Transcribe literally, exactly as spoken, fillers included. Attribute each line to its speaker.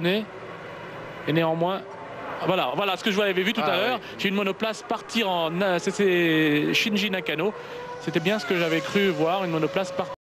Speaker 1: Et néanmoins, voilà, voilà ce que je vous avais vu tout
Speaker 2: ah,
Speaker 1: à l'heure.
Speaker 2: Oui.
Speaker 1: J'ai une monoplace partir en... C'est Shinji Nakano. C'était bien ce que j'avais cru voir, une monoplace partir.